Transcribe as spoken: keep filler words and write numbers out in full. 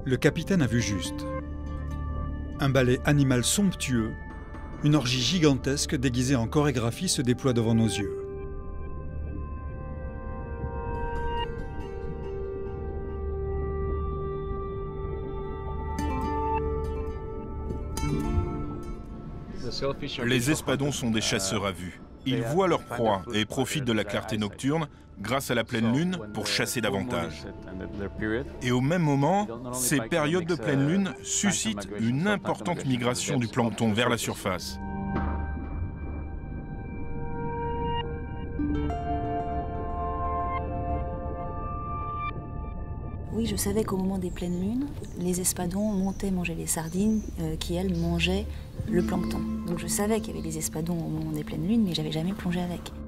Le capitaine a vu juste. Un ballet animal somptueux, une orgie gigantesque déguisée en chorégraphie se déploie devant nos yeux. Les espadons sont des chasseurs à vue. Ils voient leur proie et profitent de la clarté nocturne grâce à la pleine lune pour chasser davantage. Et au même moment, ces périodes de pleine lune suscitent une importante migration du plancton vers la surface. Oui, je savais qu'au moment des pleines lunes, les espadons montaient manger les sardines euh, qui, elles, mangeaient le plancton. Donc je savais qu'il y avait des espadons au moment des pleines lunes, mais j'avais jamais plongé avec.